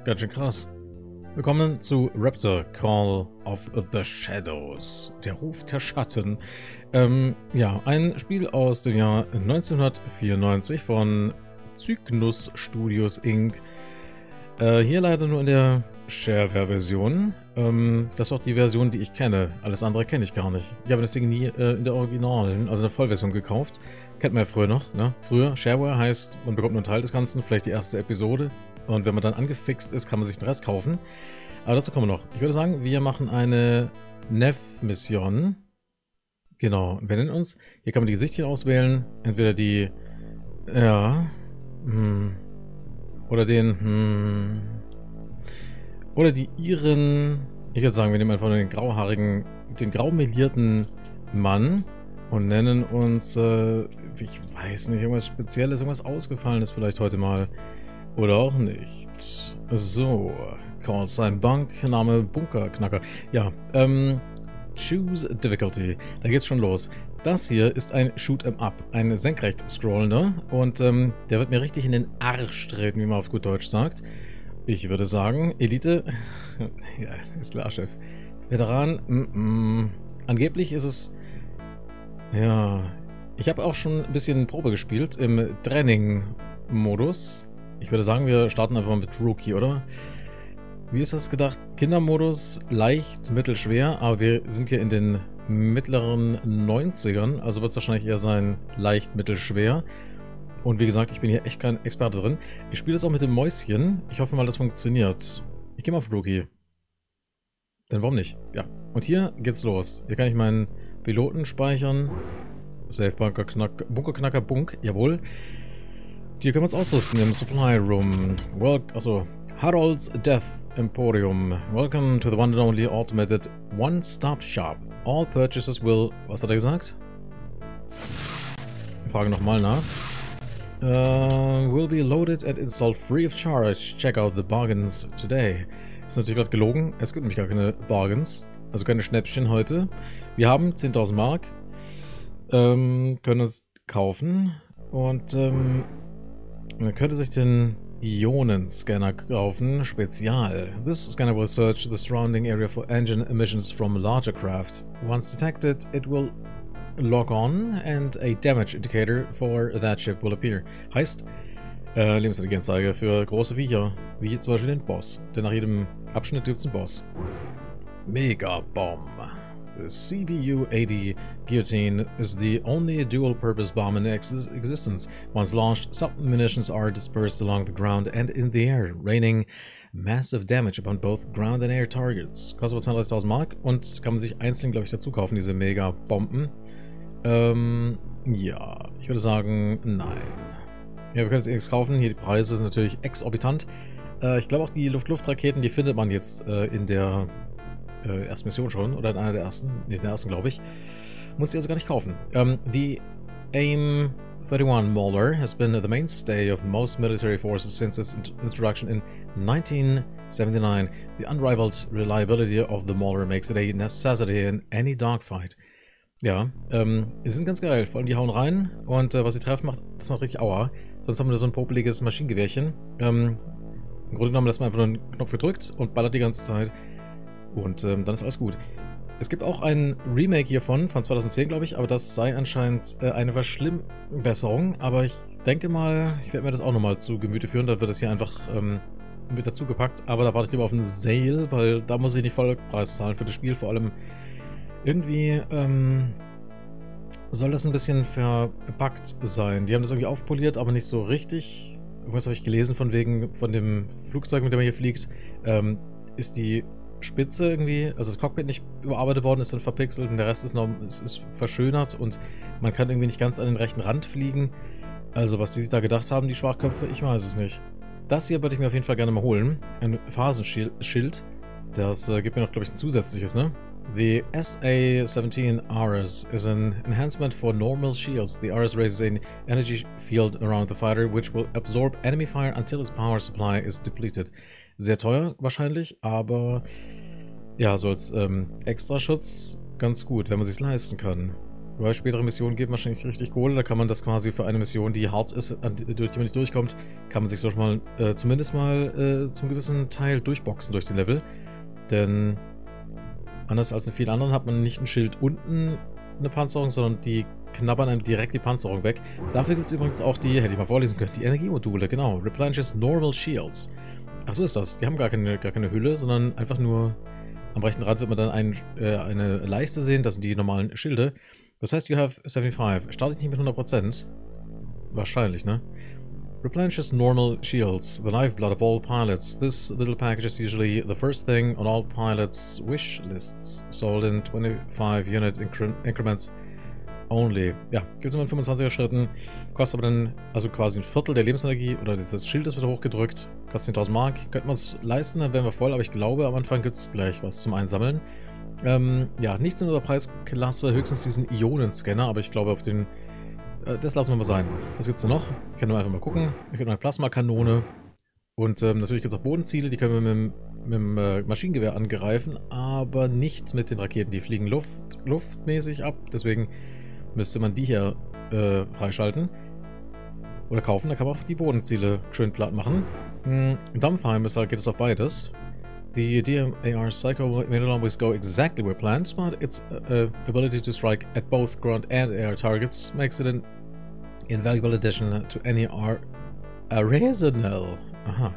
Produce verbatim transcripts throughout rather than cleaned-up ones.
ganz schön krass. Willkommen zu Raptor Call of the Shadows, der Ruf der Schatten. Ähm, ja, ein Spiel aus dem Jahr neunzehnhundertvierundneunzig von Cygnus Studios Incorporated. Äh, hier leider nur in der Shareware-Version. Ähm, das ist auch die Version, die ich kenne. Alles andere kenne ich gar nicht. Ich habe das Ding nie äh, in der originalen, also in der Vollversion gekauft. Kennt man ja früher noch, ne? Früher, Shareware heißt, man bekommt nur einen Teil des Ganzen, vielleicht die erste Episode. Und wenn man dann angefixt ist, kann man sich den Rest kaufen. Aber dazu kommen wir noch. Ich würde sagen, wir machen eine Nev-Mission. Genau, wir nennen uns. Hier kann man die Gesichter auswählen. Entweder die, ja, hm, oder den, hm, oder die Iren. Ich würde sagen, wir nehmen einfach nur den grauhaarigen, den graumelierten Mann und nennen uns, äh, ich weiß nicht, irgendwas Spezielles, irgendwas Ausgefallenes vielleicht heute mal. Oder auch nicht. So, Call Sign Bank, Name Bunkerknacker. Ja, ähm, Choose Difficulty. Da geht's schon los. Das hier ist ein Shoot'em Up, ein senkrecht scrollender und ähm, der wird mir richtig in den Arsch treten, wie man auf gut Deutsch sagt. Ich würde sagen, Elite, ja, ist klar, Chef. Veteran, mm -mm. Angeblich ist es, ja, ich habe auch schon ein bisschen Probe gespielt im Training-Modus. Ich würde sagen, wir starten einfach mal mit Rookie, oder? Wie ist das gedacht? Kindermodus, leicht, mittelschwer, aber wir sind hier in den mittleren neunzigern, also wird es wahrscheinlich eher sein leicht, mittelschwer. Und wie gesagt, ich bin hier echt kein Experte drin. Ich spiele das auch mit dem Mäuschen. Ich hoffe mal, das funktioniert. Ich gehe mal auf Rookie. Denn warum nicht? Ja. Und hier geht's los. Hier kann ich meinen Piloten speichern. Safe Bunker Knack, Bunkerknacker Bunk, jawohl. Hier können wir uns ausrüsten im Supply Room. Well, also Harold's Death Emporium. Welcome to the one and only automated one-stop shop. All purchases will... Was hat er gesagt? Ich frage nochmal nach. Uh, will be loaded and installed free of charge. Check out the bargains today. Ist natürlich gerade gelogen. Es gibt nämlich gar keine Bargains. Also keine Schnäppchen heute. Wir haben zehntausend Mark. Ähm, können es kaufen. Und ähm, man könnte sich den Ionenscanner kaufen. Spezial. This scanner will search the surrounding area for engine emissions from larger craft. Once detected, it will log on and a damage indicator for that ship will appear. Heißt, äh, Lebensintelligenzanzeige für große Viecher, wie zum Beispiel den Boss. Denn nach jedem Abschnitt gibt es einen Boss. Mega Bomb. The C B U eighty Guillotine is the only dual-purpose bomb in ex existence. Once launched, sub-munitions are dispersed along the ground and in the air, raining massive damage upon both ground and air targets. Kostet aber zweiunddreißigtausend Mark und kann man sich einzeln, glaube ich, dazu kaufen, diese Mega-Bomben. Ähm, ja, ich würde sagen, nein. Ja, wir können jetzt nichts kaufen. Hier die Preise sind natürlich exorbitant. Äh, ich glaube auch die Luft-Luft-Raketen, die findet man jetzt äh, in der äh, ersten Mission schon. Oder in einer der ersten. Ne, in der ersten, glaube ich. Muss ich also gar nicht kaufen. Um, the AIM thirty-one Mauler has been the mainstay of most military forces since its introduction in nineteen seventy-nine. The unrivaled reliability of the Mauler makes it a necessity in any dogfight. Ja, ähm, die sind ganz geil. Vor allem die hauen rein und äh, was sie treffen, macht, das macht richtig Aua. Sonst haben wir so ein popeliges Maschinengewehrchen. Ähm, Im Grunde genommen lässt man einfach nur einen Knopf gedrückt und ballert die ganze Zeit. Und ähm, dann ist alles gut. Es gibt auch ein Remake hiervon, von zweitausendzehn, glaube ich, aber das sei anscheinend äh, eine Verschlimmbesserung. Aber ich denke mal, ich werde mir das auch nochmal zu Gemüte führen. Dann wird das hier einfach ähm, mit dazu gepackt. Aber da warte ich lieber auf einen Sale, weil da muss ich nicht Vollpreis zahlen für das Spiel. Vor allem irgendwie ähm, soll das ein bisschen verpackt sein. Die haben das irgendwie aufpoliert, aber nicht so richtig. Was habe ich gelesen von wegen von dem Flugzeug, mit dem man hier fliegt, ähm, ist die Spitze irgendwie, also das Cockpit nicht überarbeitet worden, ist dann verpixelt und der Rest ist noch ist, ist verschönert und man kann irgendwie nicht ganz an den rechten Rand fliegen. Also was die sich da gedacht haben, die Schwachköpfe, ich weiß es nicht. Das hier würde ich mir auf jeden Fall gerne mal holen. Ein Phasenschild. Das äh, gibt mir noch, glaube ich, ein zusätzliches, ne? The S A seventeen R S is an enhancement for normal shields. The R S raises an energy field around the fighter, which will absorb enemy fire until its power supply is depleted. Sehr teuer wahrscheinlich, aber ja, so als ähm, Extraschutz ganz gut, wenn man sich's leisten kann. Weil spätere Missionen geben wahrscheinlich richtig Kohle. Da kann man das quasi für eine Mission, die hart ist, durch die man nicht durchkommt, kann man sich so schon mal äh, zumindest mal äh, zum gewissen Teil durchboxen durch den Level. Denn anders als in vielen anderen hat man nicht ein Schild unten eine Panzerung, sondern die knabbern einem direkt die Panzerung weg. Dafür gibt es übrigens auch die, hätte ich mal vorlesen können, die Energiemodule, genau. Replenishes Normal Shields. Ach so ist das. Die haben gar keine, gar keine Hülle, sondern einfach nur am rechten Rand wird man dann ein, äh, eine Leiste sehen. Das sind die normalen Schilde. Das heißt, you have seventy-five. Startet nicht mit hundert Prozent. Wahrscheinlich, ne? Replenishes normal shields, the lifeblood of all pilots. This little package is usually the first thing on all pilots' wish lists. Sold in twenty-five unit incre increments only. Ja, gibt es immer in fünfundzwanziger Schritten. Kostet aber dann also quasi ein Viertel der Lebensenergie oder des Schildes wird hochgedrückt. Kostet zehntausend Mark. Könnten wir es leisten, dann wären wir voll, aber ich glaube, am Anfang gibt es gleich was zum Einsammeln. Ähm, ja, nichts in unserer Preisklasse, höchstens diesen Ionenscanner, aber ich glaube, auf den. Äh, das lassen wir mal sein. Was gibt's denn noch? Ich kann nur einfach mal gucken. Es gibt eine Plasmakanone. Und ähm, natürlich gibt es auch Bodenziele, die können wir mit dem, mit dem äh, Maschinengewehr angreifen, aber nicht mit den Raketen. Die fliegen Luft, luftmäßig ab, deswegen müsste man die hier äh, freischalten. Oder kaufen, da kann man auch die Bodenziele schön platt machen. Hm, Dampfheim geht es auf beides. The D M A R Cycle may not always go exactly where planned, but its uh, ability to strike at both ground and air targets makes it an invaluable addition to any ar arsenal. Aha.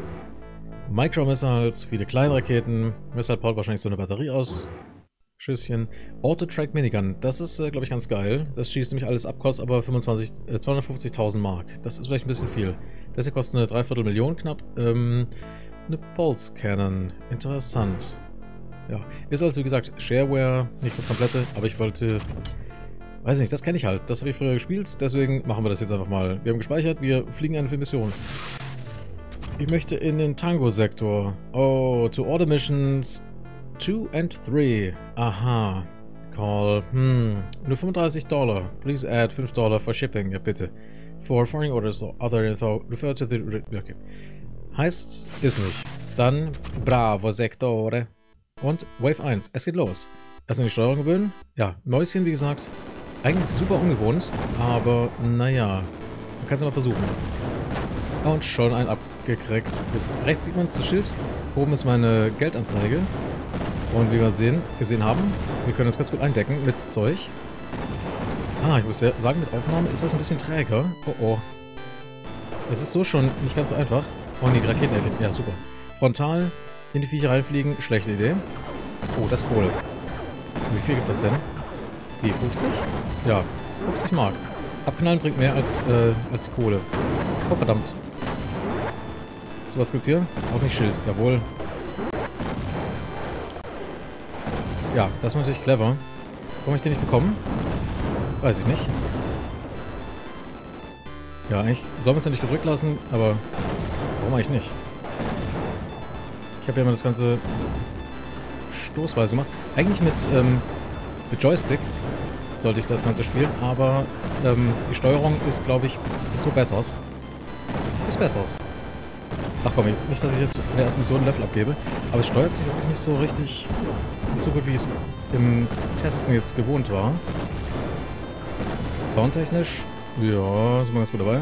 Micro-Missiles, viele Kleinraketen. Missile baut wahrscheinlich so eine Batterie aus. Schüsschen. Auto-Track Minigun. Das ist, äh, glaube ich, ganz geil. Das schießt nämlich alles ab, kostet aber fünfundzwanzig, äh, zweihundertfünfzigtausend Mark. Das ist vielleicht ein bisschen viel. Das hier kostet eine Dreiviertel Million knapp. Ähm, eine Pulse Cannon. Interessant. Ja, ist also wie gesagt Shareware, nicht das komplette, aber ich wollte... Weiß nicht, das kenne ich halt. Das habe ich früher gespielt, deswegen machen wir das jetzt einfach mal. Wir haben gespeichert, wir fliegen eine Mission. Ich möchte in den Tango-Sektor. Oh, to order missions two and three. Aha. Call. Hm. Nur fünfunddreißig Dollar. Please add fünf Dollar for shipping. Ja, bitte. For foreign orders or other info, refer to the... Okay. Heißt, ist nicht. Dann Bravo Sektore. Und Wave eins. Es geht los. Erst an die Steuerung gewöhnen. Ja, Mäuschen, wie gesagt. Eigentlich super ungewohnt, aber naja. Man kann es mal versuchen. Und schon ein abgekriegt. Jetzt rechts sieht man das Schild. Oben ist meine Geldanzeige. Und wie wir sehen, gesehen haben, wir können uns ganz gut eindecken mit Zeug. Ah, ich muss ja sagen, mit Aufnahme ist das ein bisschen träger. Oh oh. Das ist so schon nicht ganz so einfach. Oh nee, die Raketenelfen. Ja, super. Frontal in die Viecher reinfliegen. Schlechte Idee. Oh, das ist Kohle. Wie viel gibt das denn? Wie, fünfzig? Ja, fünfzig Mark. Abknallen bringt mehr als, äh, als Kohle. Oh, verdammt. So, was gibt's hier? Auch nicht Schild. Jawohl. Ja, das war natürlich clever. Warum habe ich den nicht bekommen? Weiß ich nicht. Ja, eigentlich sollen wir es ja nicht gedrückt lassen, aber warum eigentlich nicht? Ich habe ja immer das Ganze stoßweise gemacht. Eigentlich mit, ähm, mit Joystick sollte ich das Ganze spielen, aber ähm, die Steuerung ist, glaube ich, ist so besser. Ist besser. Ach komm, jetzt nicht, dass ich jetzt in der ersten Mission ein Level abgebe, aber es steuert sich wirklich nicht so richtig, nicht so gut, wie es im Testen jetzt gewohnt war. Soundtechnisch, ja, sind wir ganz gut dabei.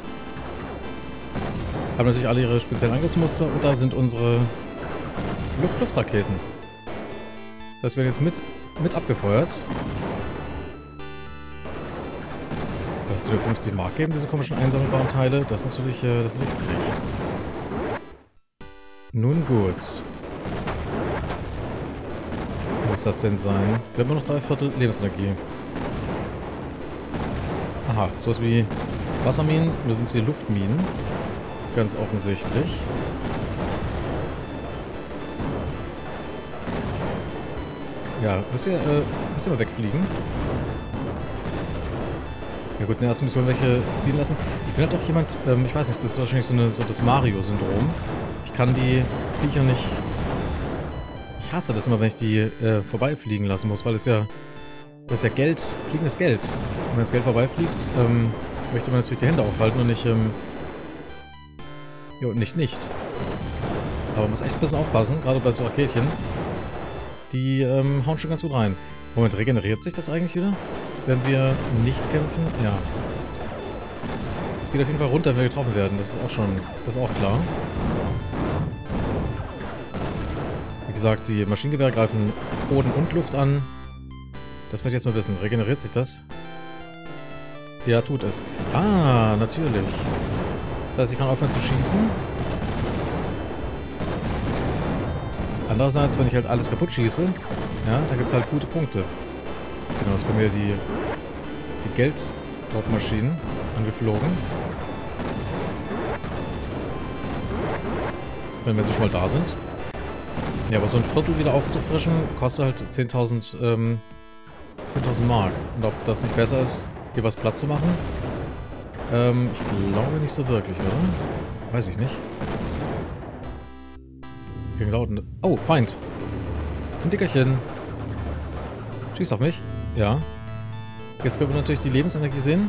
Haben natürlich alle ihre speziellen Angriffsmuster und da sind unsere Luft-Luft-Raketen. Das heißt, wir werden jetzt mit, mit abgefeuert. Dass wir fünfzig Mark geben, diese komischen einsammelbaren Teile, das ist natürlich, äh, das ist natürlich frech. Nun gut. Was muss das denn sein? Wir haben nur noch drei Viertel Lebensenergie. Aha, sowas wie Wasserminen, nur sind es hier Luftminen. Ganz offensichtlich. Ja, müsst ihr, äh, müsst ihr mal wegfliegen. Ja gut, in der ersten Mission welche ziehen lassen. Ich bin halt doch jemand, ähm, ich weiß nicht, das ist wahrscheinlich so, eine, so das Mario-Syndrom. Ich kann die Viecher nicht... Ich hasse das immer, wenn ich die äh, vorbeifliegen lassen muss, weil es ja... Das ist ja Geld, fliegendes Geld. Und wenn das Geld vorbeifliegt, ähm, möchte man natürlich die Hände aufhalten und nicht, ähm... Jo, nicht, nicht. Aber man muss echt ein bisschen aufpassen, gerade bei so Raketchen. Die, ähm, hauen schon ganz gut rein. Moment, regeneriert sich das eigentlich wieder? wenn wir nicht kämpfen. Ja. Es geht auf jeden Fall runter, wenn wir getroffen werden. Das ist auch schon, das ist auch klar. Wie gesagt, die Maschinengewehre greifen Boden und Luft an. Das möchte ich jetzt mal wissen. Regeneriert sich das? Ja, tut es. Ah, natürlich. Das heißt, ich kann aufhören zu schießen. Andererseits, wenn ich halt alles kaputt schieße, ja, da gibt es halt gute Punkte. Genau, jetzt kommen hier die, die Geld-Maschinen angeflogen. Wenn wir jetzt schon mal da sind. Ja, aber so ein Viertel wieder aufzufrischen, kostet halt zehntausend ähm, zehntausend Mark. Und ob das nicht besser ist, hier was platt zu machen? Ähm, ich glaube nicht so wirklich, oder? Weiß ich nicht. Oh, Feind. Ein Dickerchen. Schießt auf mich. Ja. Jetzt können wir natürlich die Lebensenergie sehen.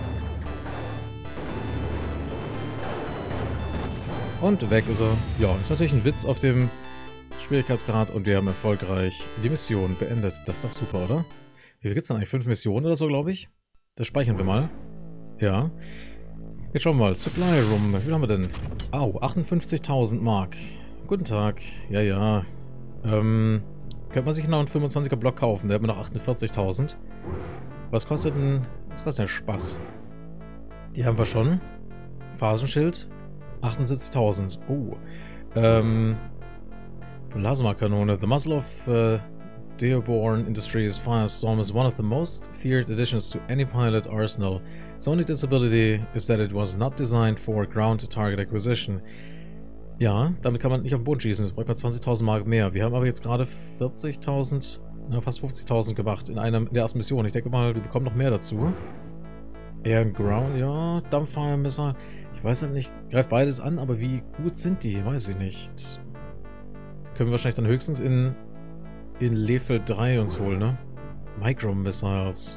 Und weg ist er. Ja, ist natürlich ein Witz auf dem Schwierigkeitsgrad und wir haben erfolgreich die Mission beendet. Das ist doch super, oder? Wie viel gibt's denn eigentlich? Fünf Missionen oder so, glaube ich? Das speichern wir mal. Ja. Jetzt schauen wir mal. Supply Room. Wie viel haben wir denn? Au, achtundfünfzigtausend Mark. Guten Tag. Ja, ja. Ähm, könnte man sich noch einen fünfundzwanziger Block kaufen. Der hat mir noch achtundvierzigtausend. Was kostet denn... Was kostet denn Spaß? Die haben wir schon. Phasenschild. achtundsiebzigtausend. Oh. Ähm... Plasmakanone. The muzzle of uh, Dearborn Industries Firestorm is one of the most feared additions to any pilot arsenal. Its only disability is that it was not designed for ground target acquisition. Ja, damit kann man nicht auf den Boden schießen. Das bräuchte man zwanzigtausend Mark mehr. Wir haben aber jetzt gerade vierzigtausend, na, fast fünfzigtausend gemacht in einer in der ersten Mission. Ich denke mal, wir bekommen noch mehr dazu. Air and Ground, ja, Dumbfire Missile. Ich weiß halt nicht, greift beides an, aber wie gut sind die? Weiß ich nicht. Können wir wahrscheinlich dann höchstens in, in Level drei uns holen, ne? Micro Missiles.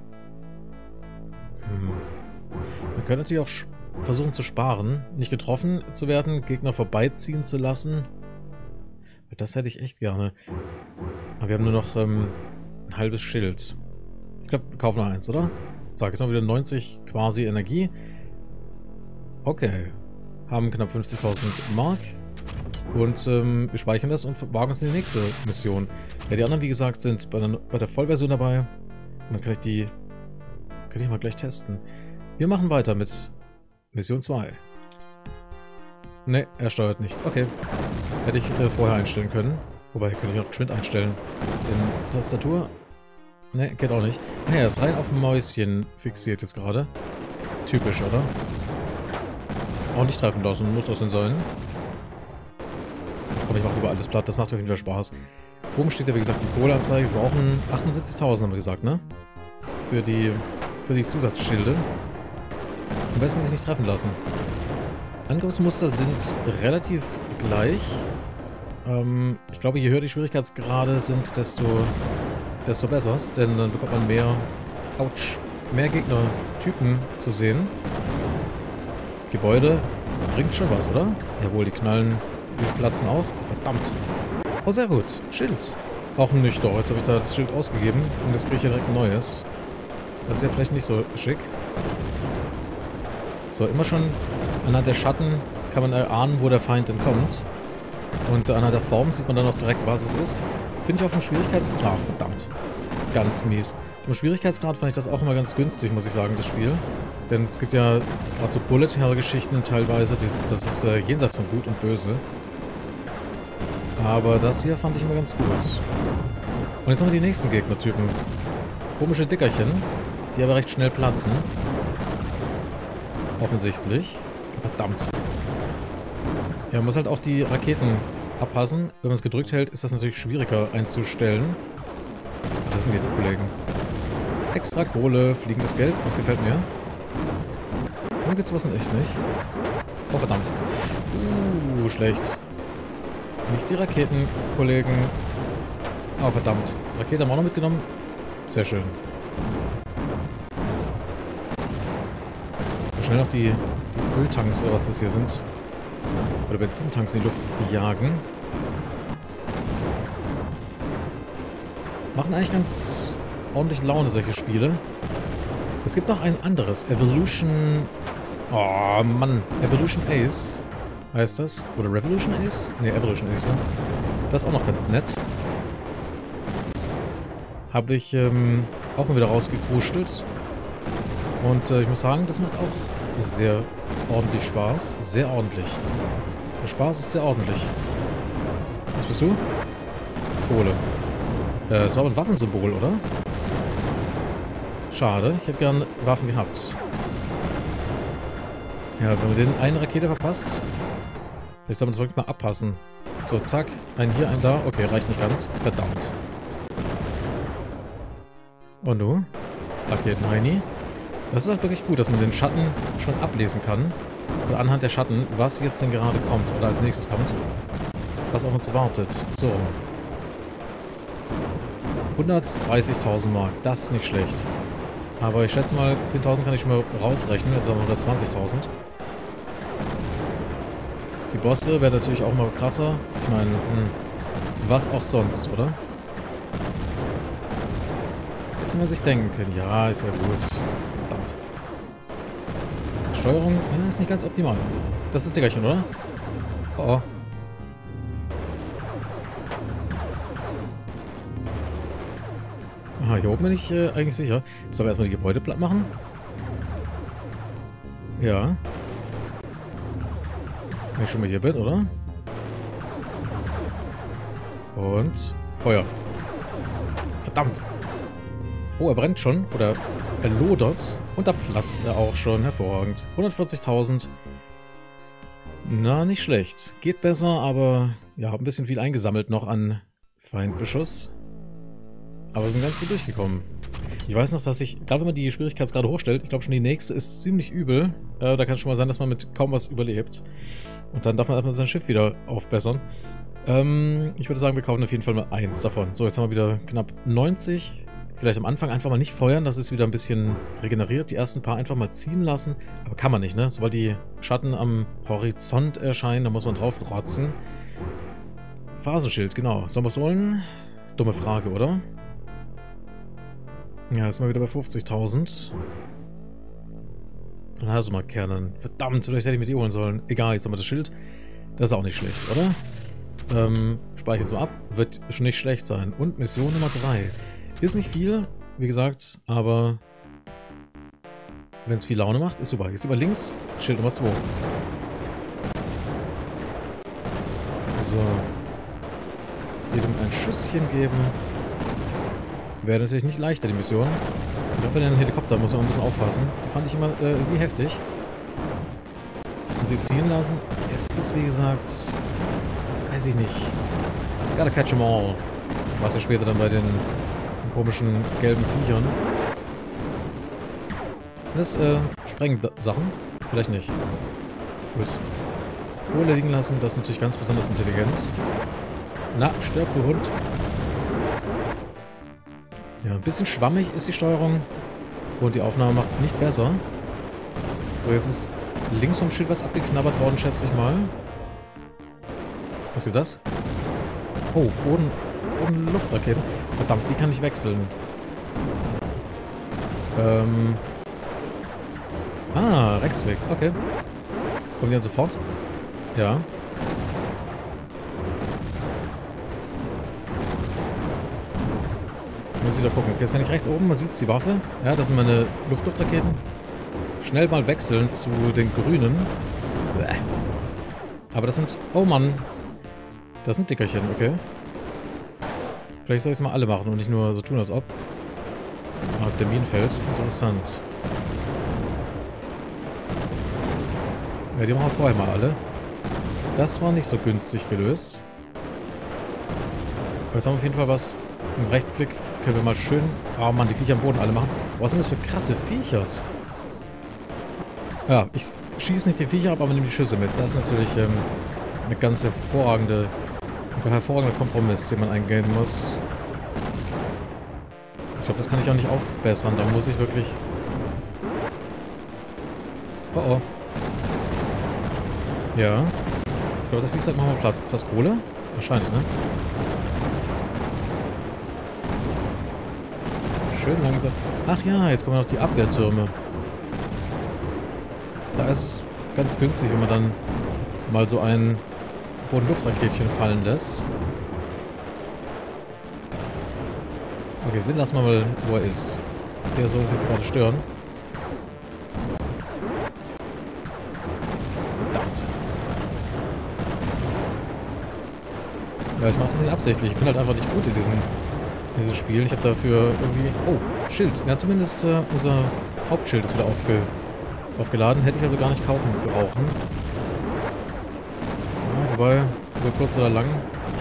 Hm. Wir können natürlich auch versuchen zu sparen, nicht getroffen zu werden, Gegner vorbeiziehen zu lassen. Das hätte ich echt gerne. Aber wir haben nur noch ähm, ein halbes Schild. Ich glaube, wir kaufen noch eins, oder? Zack, jetzt haben wir wieder neunzig quasi Energie. Okay. Haben knapp fünfzigtausend Mark. Und ähm, wir speichern das und wagen uns in die nächste Mission. Ja, die anderen, wie gesagt, sind bei der, bei der Vollversion dabei. Und dann kann ich die... Kann ich mal gleich testen. Wir machen weiter mit Mission zwei. Ne, er steuert nicht. Okay. Hätte ich äh, vorher einstellen können. Wobei, könnte ich auch geschwind einstellen. In Tastatur. Ne, geht auch nicht. Ah ja, er ist rein auf Mäuschen fixiert jetzt gerade. Typisch, oder? Auch nicht treffen lassen. Muss das denn sein? Komm, ich mache lieber alles platt. Das macht auf jeden Fall Spaß. Oben steht ja, wie gesagt, die Kohleanzeige. Wir brauchen achtundsiebzigtausend, haben wir gesagt, ne? Für die, für die Zusatzschilde. Am besten sich nicht treffen lassen. Angriffsmuster sind relativ gleich. Ähm, ich glaube, je höher die Schwierigkeitsgrade sind, desto, desto besser. Denn dann bekommt man mehr, ouch, mehr Gegnertypen zu sehen. Gebäude bringt schon was, oder? Jawohl, die knallen, die platzen auch. Verdammt. Oh, sehr gut. Schild. Auch nicht doch. Jetzt habe ich da das Schild ausgegeben und jetzt kriege ich ja direkt ein neues. Das ist ja vielleicht nicht so schick. So, immer schon anhand der Schatten kann man erahnen, wo der Feind denn kommt. Und anhand der Form sieht man dann auch direkt, was es ist. Finde ich auf dem Schwierigkeitsgrad... Ah, verdammt. Ganz mies. Auf dem Schwierigkeitsgrad fand ich das auch immer ganz günstig, muss ich sagen, das Spiel. Denn es gibt ja gerade so Bullet-Hell-Geschichten teilweise, die, das ist äh, jenseits von Gut und Böse. Aber das hier fand ich immer ganz gut. Und jetzt haben wir die nächsten Gegnertypen. Komische Dickerchen, die aber recht schnell platzen. Offensichtlich. Verdammt. Ja, man muss halt auch die Raketen abpassen. Wenn man es gedrückt hält, ist das natürlich schwieriger einzustellen. Das sind die Kollegen. Extra Kohle, fliegendes Geld, das gefällt mir. Warum gibt's was denn echt nicht? Oh, verdammt. Uh, schlecht. Nicht die Raketen, Kollegen. Oh, verdammt. Rakete haben wir auch noch mitgenommen. Sehr schön. So schnell noch die, die Öltanks oder was das hier sind. Oder Benzintanks in die Luft jagen. Machen eigentlich ganz ordentlich Laune, solche Spiele. Es gibt noch ein anderes. Evolution... Oh, Mann. Evolution Ace heißt das. Oder Revolution Ace? Ne, Evolution Ace, ja. Das ist auch noch ganz nett. Habe ich ähm, auch mal wieder rausgekruschelt. Und äh, ich muss sagen, das macht auch sehr ordentlich Spaß. Sehr ordentlich. Der Spaß ist sehr ordentlich. Was bist du? Kohle. Äh, das war aber ein Waffensymbol, oder? Schade. Ich hätte gern Waffen gehabt. Ja, wenn man den eine Rakete verpasst, jetzt soll man es wirklich mal abpassen. So, zack. Ein hier, ein da. Okay, reicht nicht ganz. Verdammt. Und du? Raketen Heini. Das ist halt wirklich gut, dass man den Schatten schon ablesen kann. Oder anhand der Schatten, was jetzt denn gerade kommt oder als nächstes kommt. Was auf uns wartet. So. hundertdreißigtausend Mark. Das ist nicht schlecht. Aber ich schätze mal, zehntausend kann ich schon mal rausrechnen. Jetzt haben wir hundertzwanzigtausend. Die Bosse werden natürlich auch mal krasser. Ich meine, hm, was auch sonst, oder? Hätte man sich denken können. Ja, ist ja gut. Verdammt. Steuerung ja, ist nicht ganz optimal. Das ist Dickerchen, oder? Oh, oh. Aha, hier oben bin ich äh, eigentlich sicher. Sollen wir erstmal die Gebäude platt machen? Ja. Wenn ich schon mal hier bin, oder? Und Feuer. Verdammt. Oh, er brennt schon. Oder er lodert. Und da platzt er auch schon. Hervorragend. hundertvierzigtausend. Na, nicht schlecht. Geht besser, aber ja, hab ein bisschen viel eingesammelt noch an Feindbeschuss. Aber wir sind ganz gut durchgekommen. Ich weiß noch, dass ich, gerade wenn man die Schwierigkeitsgrade hochstellt, ich glaube schon die nächste ist ziemlich übel. Äh, da kann es schon mal sein, dass man mit kaum was überlebt. Und dann darf man erstmal sein Schiff wieder aufbessern. Ähm, ich würde sagen, wir kaufen auf jeden Fall mal eins davon. So, jetzt haben wir wieder knapp neunzig. Vielleicht am Anfang einfach mal nicht feuern, dass es wieder ein bisschen regeneriert. Die ersten paar einfach mal ziehen lassen. Aber kann man nicht, ne? Sobald die Schatten am Horizont erscheinen, da muss man drauf rotzen. Phasenschild, genau. Sollen wir es holen? Dumme Frage, oder? Ja, ist mal wieder bei fünfzigtausend. Dann hast du mal Kernen. Verdammt, vielleicht hätte ich mir die holen sollen. Egal, jetzt haben wir das Schild. Das ist auch nicht schlecht, oder? Ähm, speichere jetzt mal ab. Wird schon nicht schlecht sein. Und Mission Nummer drei. Ist nicht viel, wie gesagt, aber wenn es viel Laune macht, ist super. Jetzt über links, Schild Nummer zwei. So. Jedem ein Schüsschen geben. Wäre natürlich nicht leichter, die Mission. Und auch bei den Helikopter muss man ein bisschen aufpassen. Die fand ich immer äh, irgendwie heftig. Und sie ziehen lassen. Es ist, wie gesagt, weiß ich nicht. Gotta catch 'em all. Was ja später dann bei den komischen gelben Viechern. Sind das äh, Sprengsachen? Vielleicht nicht. Gut. Kohle liegen lassen, das ist natürlich ganz besonders intelligent. Na, stirb, du Hund. Ja, ein bisschen schwammig ist die Steuerung. Und die Aufnahme macht es nicht besser. So, jetzt ist links vom Schild was abgeknabbert worden, schätze ich mal. Was ist das? Oh, Boden, Boden Luftraketen. Verdammt, wie kann ich wechseln? Ähm. Ah, Rechtsweg. Okay. Kommen die dann sofort? Ja. Ich muss wieder gucken. Okay, jetzt kann ich rechts oben, man sieht die Waffe. Ja, das sind meine Luft-Luftraketen. Schnell mal wechseln zu den grünen. Bäh. Aber das sind... Oh Mann. Das sind Dickerchen, okay. Vielleicht soll ich es mal alle machen und nicht nur so tun, als ob. Ah, der Minenfeld. Interessant. Ja, die machen wir vorher mal alle. Das war nicht so günstig gelöst. Aber jetzt haben wir auf jeden Fall was. Im Rechtsklick können wir mal schön... Oh Mann, die Viecher am Boden alle machen. Was sind das für krasse Viechers? Ja, ich schieße nicht die Viecher ab, aber nehme die Schüsse mit. Das ist natürlich ähm, eine ganz hervorragende... ein hervorragender Kompromiss, den man eingehen muss. Ich glaube, das kann ich auch nicht aufbessern. Da muss ich wirklich... Oh oh. Ja. Ich glaube, das Spielzeug machen wir Platz. Ist das Kohle? Wahrscheinlich, ne? schön langsam. Ach ja, jetzt kommen noch die Abwehrtürme. Da ist es ganz günstig, wenn man dann mal so ein Boden-Luft-Raketchen fallen lässt. Okay, den lassen wir mal, wo er ist. Der soll uns jetzt gerade stören. Verdammt. Ja, ich mache das nicht absichtlich. Ich bin halt einfach nicht gut in diesen, in diesen Spielen. Ich habe dafür irgendwie... Oh, Schild. Ja, zumindest äh, unser Hauptschild ist wieder aufge, aufgeladen. Hätte ich also gar nicht kaufen brauchen. Ja, wobei, über kurz oder lang...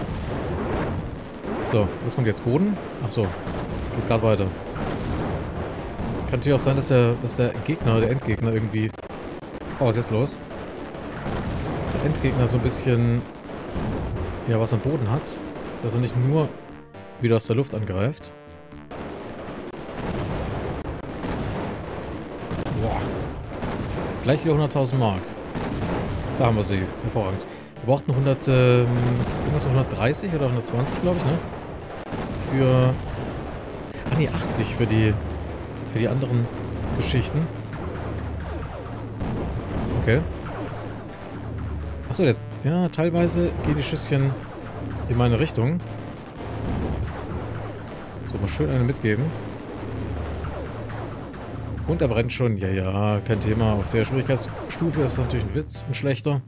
So, was kommt jetzt? Boden? Ach so. Geht gerade weiter. Kann natürlich auch sein, dass der, dass der Gegner, der Endgegner irgendwie... Oh, was ist jetzt los? Dass der Endgegner so ein bisschen... Ja, was am Boden hat. Dass er nicht nur wieder aus der Luft angreift. Boah. Gleich wieder hunderttausend Mark. Da haben wir sie. Hervorragend. Wir brauchten hundert... Ähm, irgendwas hundertdreißig oder hundertzwanzig, glaube ich, ne? Für... Ah ne, achtzig für die... Für die anderen Geschichten. Okay. Achso, jetzt. Ja, teilweise gehen die Schüsschen in meine Richtung. So, mal schön eine mitgeben. Und er brennt schon. Ja, ja, kein Thema. Auf der Schwierigkeitsstufe ist das natürlich ein Witz. Ein schlechter.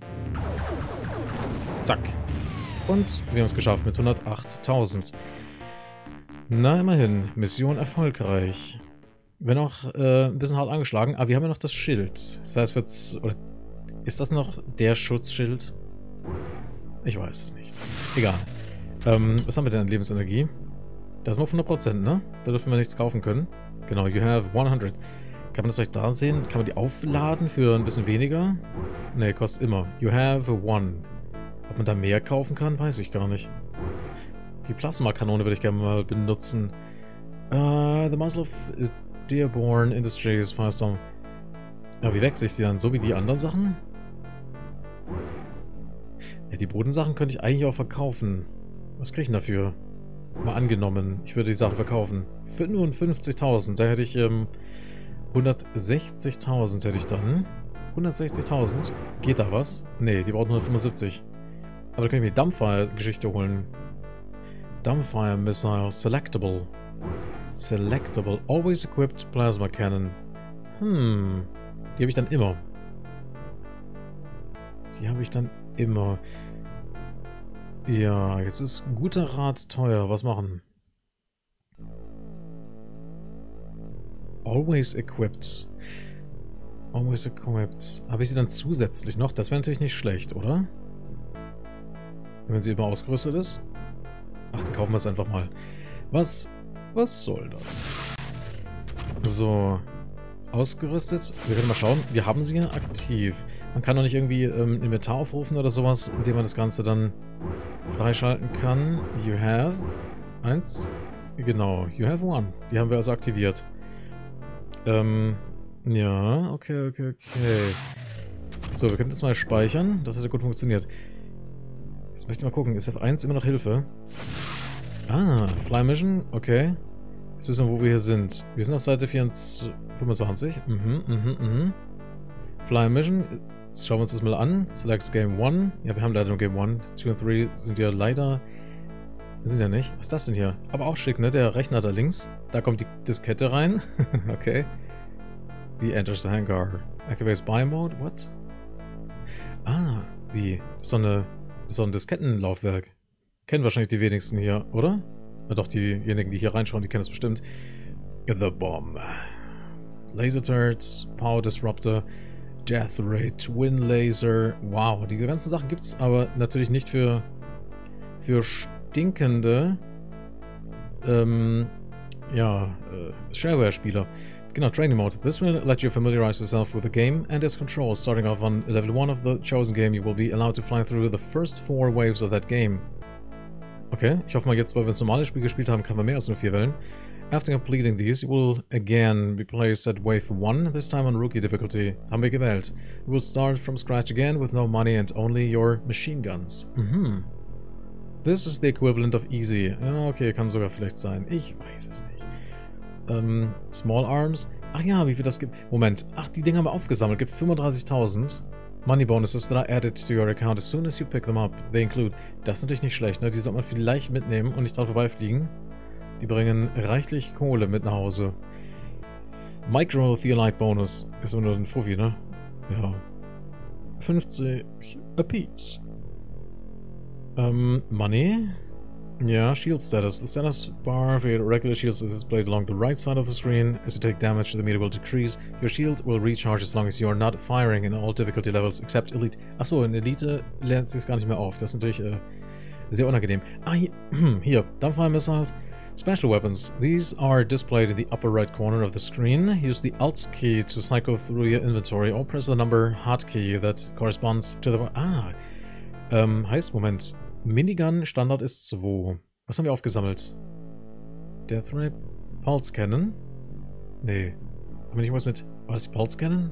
Zack. Und wir haben es geschafft mit hundertachttausend. Na, immerhin. Mission erfolgreich. Wenn auch äh, ein bisschen hart angeschlagen, aber wir haben ja noch das Schild. Das heißt, wird's, oder ist das noch der Schutzschild? Ich weiß es nicht. Egal. Ähm, was haben wir denn an Lebensenergie? Das ist mal auf hundert Prozent, ne? Da dürfen wir nichts kaufen können. Genau, you have hundert. Kann man das vielleicht da sehen? Kann man die aufladen für ein bisschen weniger? Ne, kostet immer. You have one. Ob man da mehr kaufen kann, weiß ich gar nicht. Die Plasmakanone würde ich gerne mal benutzen. Uh, the muzzle of Dearborn Industries Firestorm. Ja, wie wechsle ich die dann? So wie die anderen Sachen? Ja, die Bodensachen könnte ich eigentlich auch verkaufen. Was kriege ich denn dafür? Mal angenommen, ich würde die Sachen verkaufen. fünfundfünfzigtausend, da hätte ich ähm, hundertsechzigtausend hätte ich dann. hundertsechzigtausend? Geht da was? Ne, die brauchen hundertfünfundsiebzig. Aber da kann ich mir die Dumbfire-Geschichte holen. Dumbfire Missile Selectable. Selectable. Always equipped Plasma Cannon. Hm. Die habe ich dann immer. Die habe ich dann immer. Ja, jetzt ist guter Rat teuer. Was machen? Always equipped. Always equipped. Habe ich sie dann zusätzlich noch? Das wäre natürlich nicht schlecht, oder? Wenn sie immer ausgerüstet ist. Ach, dann kaufen wir es einfach mal. Was, was soll das? So. Ausgerüstet. Wir können mal schauen. Wir haben sie ja aktiv. Man kann doch nicht irgendwie ähm, Inventar aufrufen oder sowas, indem man das Ganze dann freischalten kann. You have... Eins. Genau. You have one. Die haben wir also aktiviert. Ähm... Ja, okay, okay, okay. So, wir können das mal speichern. Das hat ja gut funktioniert. Jetzt möchte ich mal gucken. Ist F eins immer noch Hilfe? Ah, Fly Mission. Okay. Jetzt wissen wir, wo wir hier sind. Wir sind auf Seite fünfundzwanzig. Mhm, mhm, mhm. Fly Mission. Jetzt schauen wir uns das mal an. Select Game eins. Ja, wir haben leider nur Game eins. zwei und drei sind ja leider... Sind ja nicht. Was ist das denn hier? Aber auch schick, ne? Der Rechner da links. Da kommt die Diskette rein. Okay. Wie enters the hangar. Activates Buy Mode. What? Ah, wie? Das ist so, eine, das ist so ein Diskettenlaufwerk. Kennen wahrscheinlich die wenigsten hier, oder? Na doch, diejenigen, die hier reinschauen, die kennen es bestimmt. The Bomb. Laser Turret, Power Disruptor, Death Ray, Twin Laser. Wow, diese ganzen Sachen gibt es aber natürlich nicht für, für stinkende ähm, ja, äh, Shareware-Spieler. Genau, Training Mode. This will let you familiarize yourself with the game and its controls. Starting off on level one of the chosen game, you will be allowed to fly through the first four waves of that game. Okay, ich hoffe mal jetzt, weil wir das normale Spiel gespielt haben, kann man mehr als nur vier Wellen. After completing these, you will again be placed at Wave one, this time on Rookie Difficulty. Haben wir gewählt. You will start from scratch again with no money and only your machine guns. Mhm. This is the equivalent of easy. Ja, okay, kann sogar vielleicht sein. Ich weiß es nicht. Ähm, Small Arms. Ach ja, wie viel das gibt. Moment. Ach, die Dinger haben wir aufgesammelt. Gibt fünfunddreißigtausend. Money bonuses that are added to your account as soon as you pick them up. They include. Das ist natürlich nicht schlecht, ne? Die sollte man vielleicht mitnehmen und nicht dran vorbeifliegen. Die bringen reichlich Kohle mit nach Hause. Micro Theolite Bonus. Ist nur ein Fuffi, ne? Ja. fünfzig apiece. Ähm, Money. Yeah, shield status. The status bar for your regular shields is displayed along the right side of the screen. As you take damage, the meter will decrease. Your shield will recharge as long as you are not firing in all difficulty levels except Elite. Achso, in Elite lernt sie es gar nicht mehr auf. Das ist natürlich äh, sehr unangenehm. Ah, hier, hier. Dumbfire Missiles. Special weapons. These are displayed in the upper right corner of the screen. Use the Alt key to cycle through your inventory or press the number hotkey that corresponds to the... Ah, ähm, heißt, Moment... Minigun Standard ist zwei. Was haben wir aufgesammelt? Death Ray? Pulse Cannon? Nee. Haben wir nicht was mit... War das die Pulse Cannon?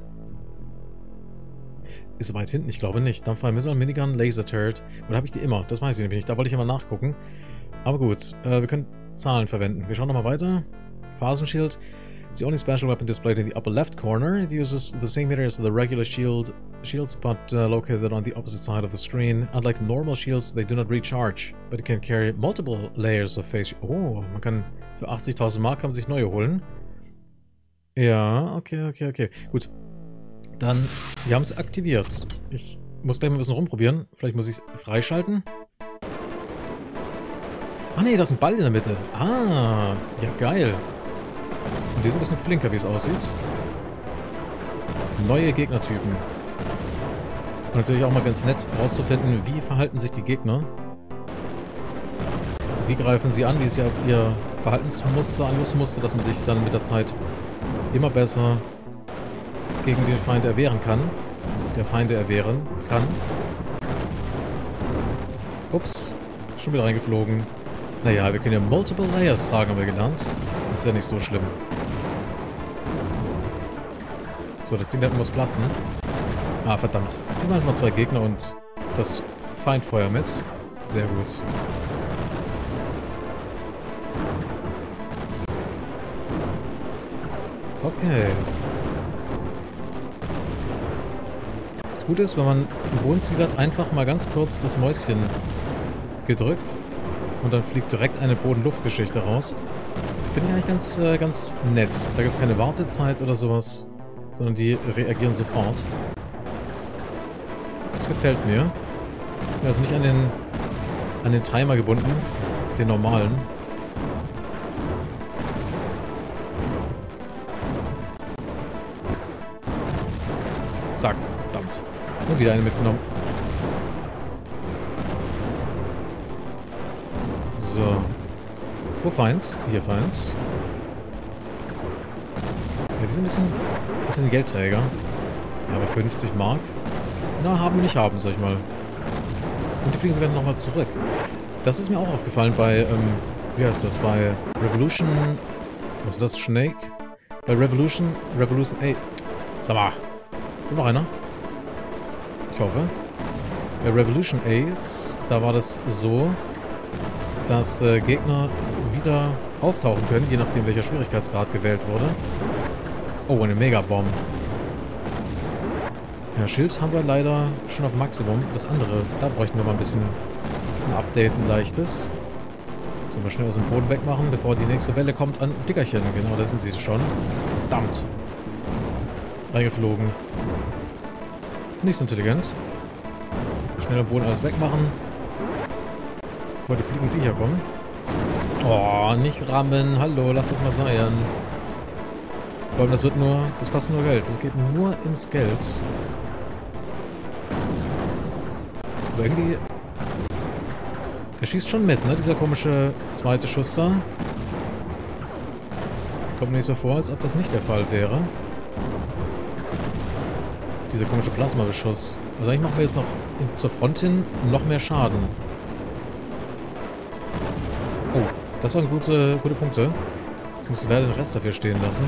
Ist weit hinten? Ich glaube nicht. Dumbfire Missile, Minigun, Laser Turret. Oder habe ich die immer? Das weiß ich nämlich nicht. Da wollte ich immer nachgucken. Aber gut. Äh, wir können Zahlen verwenden. Wir schauen nochmal weiter. Phasenschild. It's the only special weapon displayed in the upper left corner. It uses the same meter as the regular shield shields, but uh, located on the opposite side of the screen. Unlike normal shields, they do not recharge, but it can carry multiple layers of face. Oh, man kann für achtzigtausend Mark kann man sich neue holen. Ja, okay, okay, okay. Gut. Dann, wir haben es aktiviert. Ich muss gleich mal ein bisschen rumprobieren. Vielleicht muss ich es freischalten. Ah ne, da ist ein Ball in der Mitte. Ah, ja geil. Und die sind ein bisschen flinker, wie es aussieht. Neue Gegnertypen. Und natürlich auch mal ganz nett herauszufinden, wie verhalten sich die Gegner. Wie greifen sie an, wie ist ja ihr Verhaltensmuster, Angriffsmuster, dass man sich dann mit der Zeit immer besser gegen den Feind erwehren kann. Der Feinde erwehren kann. Ups, schon wieder reingeflogen. Naja, wir können ja Multiple Layers tragen, haben wir gelernt. Ist ja nicht so schlimm. So, das Ding da muss platzen. Ah, verdammt. Wir machen mal zwei Gegner und das Feindfeuer mit. Sehr gut. Okay. Das Gute ist, wenn man einen Bodenziel hat, einfach mal ganz kurz das Mäuschen gedrückt und dann fliegt direkt eine Boden-Luft-Geschichte raus. Finde ich eigentlich ganz, äh, ganz nett. Da gibt es keine Wartezeit oder sowas, sondern die reagieren sofort. Das gefällt mir. Sind also nicht an den, an den Timer gebunden, den normalen. Zack, verdammt. Und wieder eine mitgenommen. So. Wo Feind? Hier Feind. Ja, die sind ein bisschen... Ach, die sind Geldträger. Ja, aber fünfzig Mark. Na, haben wir nicht haben, sag ich mal. Und die fliegen sogar nochmal zurück. Das ist mir auch aufgefallen bei, ähm, wie heißt das, bei Revolution... Was ist das? Snake? Bei Revolution... Revolution... Ey. Sag mal. Kommt noch einer? Ich hoffe. Bei Revolution acht, da war das so, dass äh, Gegner wieder auftauchen können, je nachdem welcher Schwierigkeitsgrad gewählt wurde. Oh, eine Megabomb. Ja, Schild haben wir leider schon auf Maximum. Das andere, da bräuchten wir mal ein bisschen ein Update, ein leichtes. So, mal schnell aus dem Boden wegmachen, bevor die nächste Welle kommt an Dickerchen. Genau, da sind sie schon. Verdammt. Reingeflogen. Nicht so intelligent. Schnell am Boden alles wegmachen. Bevor die fliegenden Viecher kommen. Oh, nicht rammen. Hallo, lass das mal sein. Vor allem, das wird nur... Das kostet nur Geld. Das geht nur ins Geld. Aber irgendwie... Der schießt schon mit, ne? Dieser komische zweite Schuss da. Kommt mir nicht so vor, als ob das nicht der Fall wäre. Dieser komische Plasmabeschuss. Also eigentlich machen wir jetzt noch zur Front hin noch mehr Schaden. Oh, das waren gute, gute Punkte. Jetzt muss ich leider den Rest dafür stehen lassen.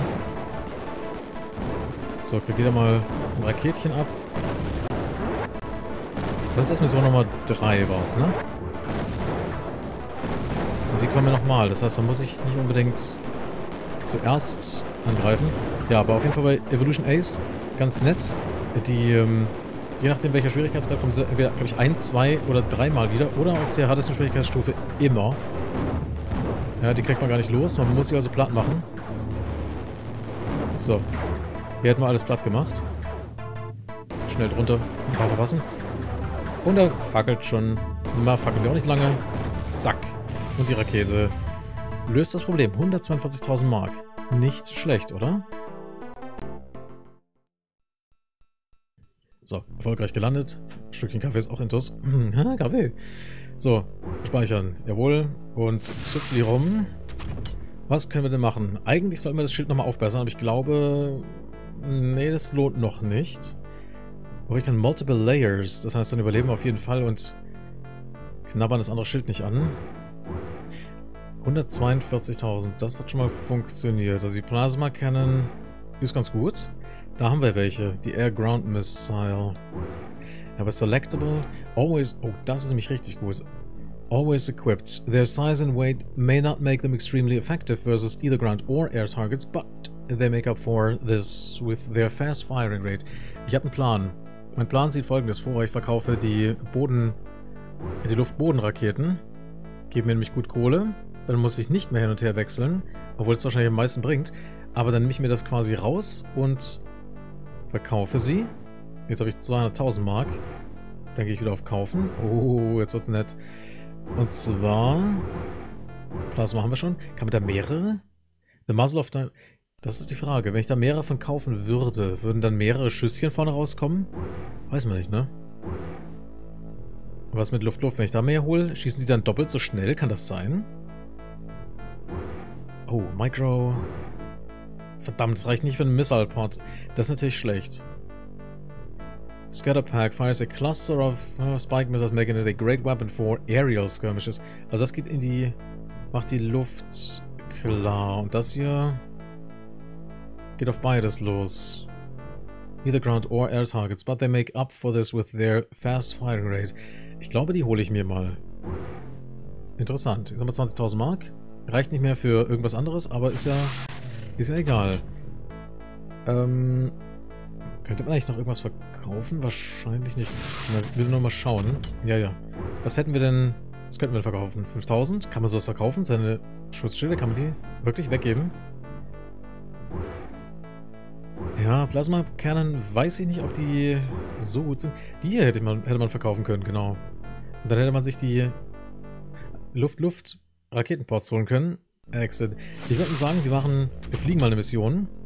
So, kriegt jeder mal ein Raketchen ab. Das ist das Mission Nummer drei war's, ne? Und die kommen ja nochmal. Das heißt, da muss ich nicht unbedingt zuerst angreifen. Ja, aber auf jeden Fall bei Evolution Ace ganz nett. Die, ähm, je nachdem welcher Schwierigkeitsgrad kommen sie entweder, glaube ich, ein, zwei oder dreimal wieder. Oder auf der härtesten Schwierigkeitsstufe immer. Ja, die kriegt man gar nicht los. Man muss sie also platt machen. So. Hier hätten wir alles platt gemacht. Schnell drunter. Ein paar verpassen. Und da fackelt schon. Mal fackeln wir auch nicht lange. Zack. Und die Rakete löst das Problem. hundertzweiundvierzigtausend Mark. Nicht schlecht, oder? So, erfolgreich gelandet. Ein Stückchen Kaffee ist auch intus. Ha, Kaffee. So, speichern. Jawohl. Und Suppli rum. Was können wir denn machen? Eigentlich sollten wir das Schild nochmal aufbessern, aber ich glaube... Nee, das lohnt noch nicht. Aber ich kann Multiple Layers. Das heißt, dann überleben wir auf jeden Fall und knabbern das andere Schild nicht an. hundertzweiundvierzigtausend. Das hat schon mal funktioniert. Also die Plasma Cannon ist ganz gut. Da haben wir welche. Die Air Ground Missile. Aber Selectable. Always... Oh, das ist nämlich richtig gut. Always equipped. Their size and weight may not make them extremely effective versus either ground or air targets, but they make up for this with their fast firing rate. Ich habe einen Plan. Mein Plan sieht folgendes vor. Ich verkaufe die Boden... die Luftbodenraketen. Geben mir nämlich gut Kohle. Dann muss ich nicht mehr hin und her wechseln. Obwohl es wahrscheinlich am meisten bringt. Aber dann nehme ich mir das quasi raus und verkaufe sie. Jetzt habe ich zweihunderttausend Mark. Dann gehe ich wieder auf Kaufen. Oh, jetzt wird's nett. Und zwar... Plasma haben wir schon. Kann man da mehrere? The Muzzle of the... Das ist die Frage. Wenn ich da mehrere von kaufen würde, würden dann mehrere Schüsschen vorne rauskommen? Weiß man nicht, ne? Was mit Luft-Luft? Wenn ich da mehr hole, schießen sie dann doppelt so schnell? Kann das sein? Oh, Micro... Verdammt, das reicht nicht für einen Missile-Pod. Das ist natürlich schlecht. Scatter Pack fires a cluster of uh, spike missiles, making it a great weapon for aerial skirmishes. Also das geht in die... macht die Luft klar. Und das hier... geht auf beides los. Either ground or air targets, but they make up for this with their fast firing rate. Ich glaube, die hole ich mir mal. Interessant. Jetzt haben wir zwanzigtausend Mark. Reicht nicht mehr für irgendwas anderes, aber ist ja... ist ja egal. Ähm... Könnte man eigentlich noch irgendwas verkaufen? Wahrscheinlich nicht. Ich will nur mal schauen. Ja, ja. Was hätten wir denn... Was könnten wir denn verkaufen? fünftausend? Kann man sowas verkaufen? Seine Schutzschilde, kann man die wirklich weggeben? Ja, Plasma Cannon, weiß ich nicht, ob die so gut sind. Die hier hätte man, hätte man verkaufen können, genau. Und dann hätte man sich die Luft-Luft-Raketenports holen können. Exit. Ich würde sagen, wir machen... Wir fliegen mal eine Mission.